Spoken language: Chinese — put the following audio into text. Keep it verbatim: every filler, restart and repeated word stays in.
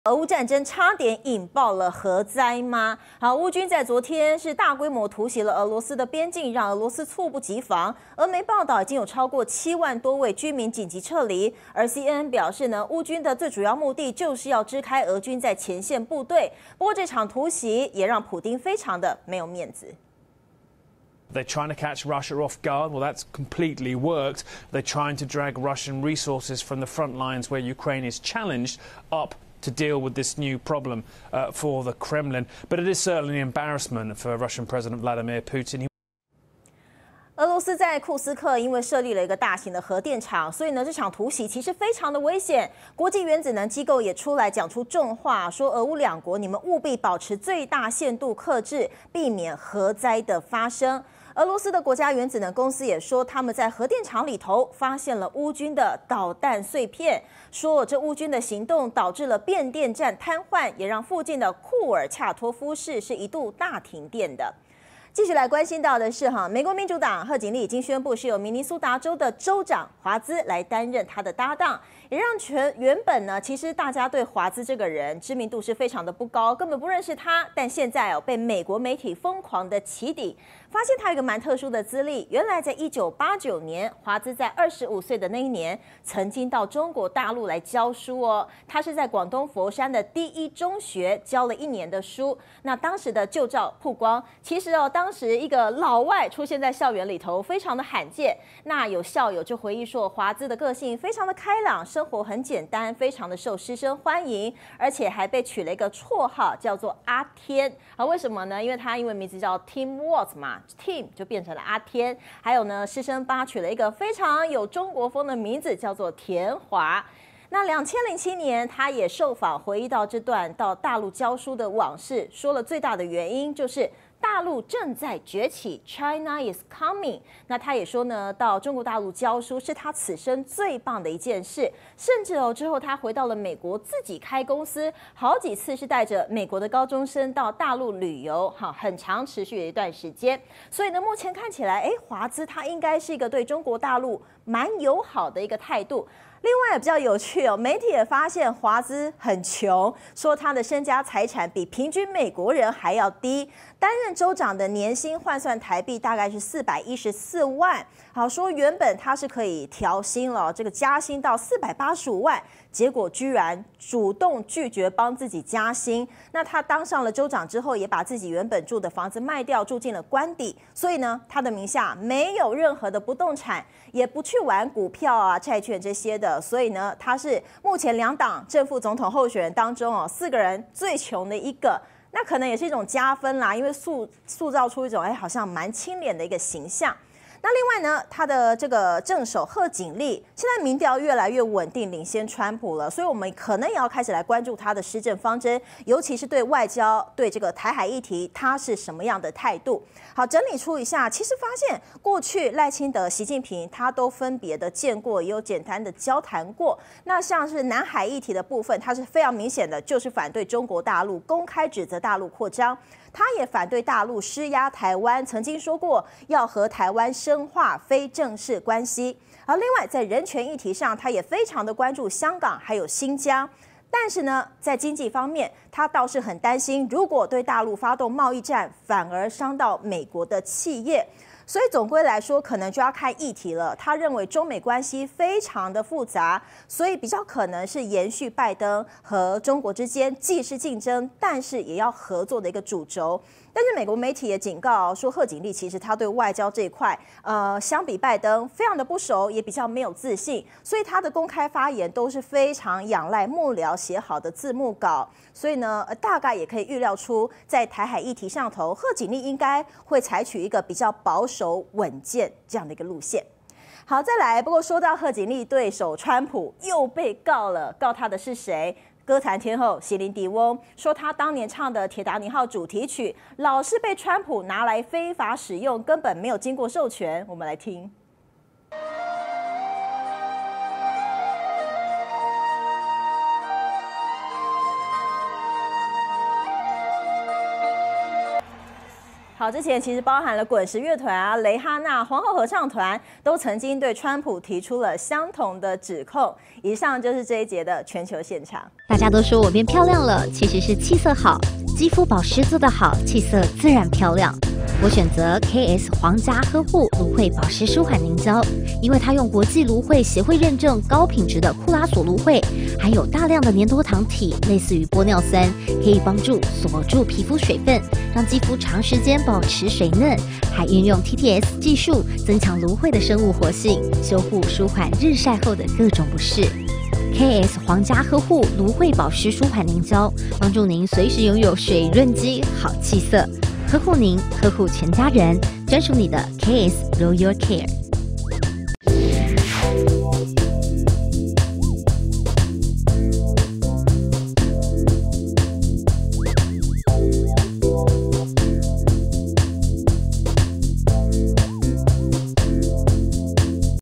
俄乌战争差点引爆了核灾吗？好，乌军在昨天是大规模突袭了俄罗斯的边境，让俄罗斯猝不及防。俄媒报道已经有超过七万多位居民紧急撤离，而 C N N 表示呢，乌军的最主要目的就是要支开俄军在前线部队。不过这场突袭也让普丁非常的没有面子。 They're trying to catch Russia off guard. Well, that's completely worked. They're trying to drag Russian resources from the front lines where Ukraine is challenged up to deal with this new problem uh, for the Kremlin. But it is certainly an embarrassment for Russian President Vladimir Putin. 俄罗斯在库斯克因为设立了一个大型的核电厂，所以呢这场突袭其实非常的危险。国际原子能机构也出来讲出重话，说俄乌两国你们务必保持最大限度克制，避免核灾的发生。 俄罗斯的国家原子能公司也说，他们在核电厂里头发现了乌军的导弹碎片，说这乌军的行动导致了变电站瘫痪，也让附近的库尔恰托夫市是一度大停电的。 继续来关心到的是哈，美国民主党贺锦丽已经宣布是由明尼苏达州的州长华兹来担任他的搭档，也让全原本呢，其实大家对华兹这个人知名度是非常的不高，根本不认识他，但现在哦被美国媒体疯狂的起底，发现他有一个蛮特殊的资历，原来在一九八九年，华兹在二十五岁的那一年，曾经到中国大陆来教书哦，他是在广东佛山的第一中学教了一年的书，那当时的旧照曝光，其实哦当。 当时一个老外出现在校园里头，非常的罕见。那有校友就回忆说，华兹的个性非常的开朗，生活很简单，非常的受师生欢迎，而且还被取了一个绰号，叫做阿天。啊，为什么呢？因为他因为名字叫 Tim Watts 嘛 ，Tim 就变成了阿天。还有呢，师生帮他取了一个非常有中国风的名字，叫做田华。 那两千零七年，他也受访回忆到这段到大陆教书的往事，说了最大的原因就是大陆正在崛起 ，China is coming。那他也说呢，到中国大陆教书是他此生最棒的一件事，甚至哦之后他回到了美国自己开公司，好几次是带着美国的高中生到大陆旅游，哈，很长持续的一段时间。所以呢，目前看起来，哎，华兹他应该是一个对中国大陆蛮友好的一个态度。 另外也比较有趣哦，媒体也发现华兹很穷，说他的身家财产比平均美国人还要低。担任州长的年薪换算台币大概是四百一十四万。好，说原本他是可以调薪了，这个加薪到四百八十五万，结果居然主动拒绝帮自己加薪。那他当上了州长之后，也把自己原本住的房子卖掉，住进了官邸。所以呢，他的名下没有任何的不动产，也不去玩股票啊、债券这些的。 所以呢，他是目前两党正副总统候选人当中哦，四个人最穷的一个，那可能也是一种加分啦，因为塑塑造出一种哎好像蛮清廉的一个形象。 那另外呢，他的这个正手贺锦丽，现在民调越来越稳定，领先川普了，所以我们可能也要开始来关注他的施政方针，尤其是对外交、对这个台海议题，他是什么样的态度？好，整理出一下，其实发现过去赖清德、习近平他都分别的见过，也有简单的交谈过。那像是南海议题的部分，他是非常明显的，就是反对中国大陆，公开指责大陆扩张。 他也反对大陆施压台湾，曾经说过要和台湾深化非正式关系。而另外在人权议题上，他也非常的关注香港还有新疆。但是呢，在经济方面，他倒是很担心，如果对大陆发动贸易战，反而伤到美国的企业。 所以总归来说，可能就要看议题了。他认为中美关系非常的复杂，所以比较可能是延续拜登和中国之间既是竞争，但是也要合作的一个主轴。但是美国媒体也警告说，贺锦丽其实他对外交这一块，呃，相比拜登非常的不熟，也比较没有自信，所以他的公开发言都是非常仰赖幕僚写好的字幕稿。所以呢，呃、大概也可以预料出，在台海议题上头，贺锦丽应该会采取一个比较保守、稳健这样的一个路线。好，再来。不过说到贺锦丽对手川普又被告了，告他的是谁？ 歌坛天后席琳迪翁说，她当年唱的《铁达尼号》主题曲老是被川普拿来非法使用，根本没有经过授权。我们来听。 好，之前其实包含了滚石乐团啊、蕾哈娜、皇后合唱团，都曾经对川普提出了相同的指控。以上就是这一节的全球现场。 大家都说我变漂亮了，其实是气色好，肌肤保湿做得好，气色自然漂亮。我选择 K S 皇家呵护芦荟保湿舒缓凝胶，因为它用国际芦荟协会认证高品质的库拉索芦荟，含有大量的粘多糖体，类似于玻尿酸，可以帮助锁住皮肤水分，让肌肤长时间保持水嫩，还运用 T T S 技术增强芦荟的生物活性，修护舒缓日晒后的各种不适。K S 皇家呵护芦荟保湿舒缓凝胶，帮助您随时拥有水润肌、好气色，呵护您，呵护全家人，专属你的 K S Royal Care。